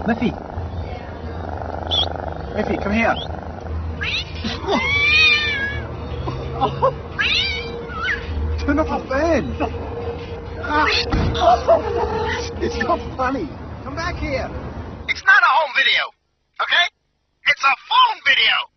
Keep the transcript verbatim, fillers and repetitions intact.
Liffy. Liffy, come here. Oh. Turn off the fan. It's not funny. Come back here. It's not a home video, okay? It's a phone video.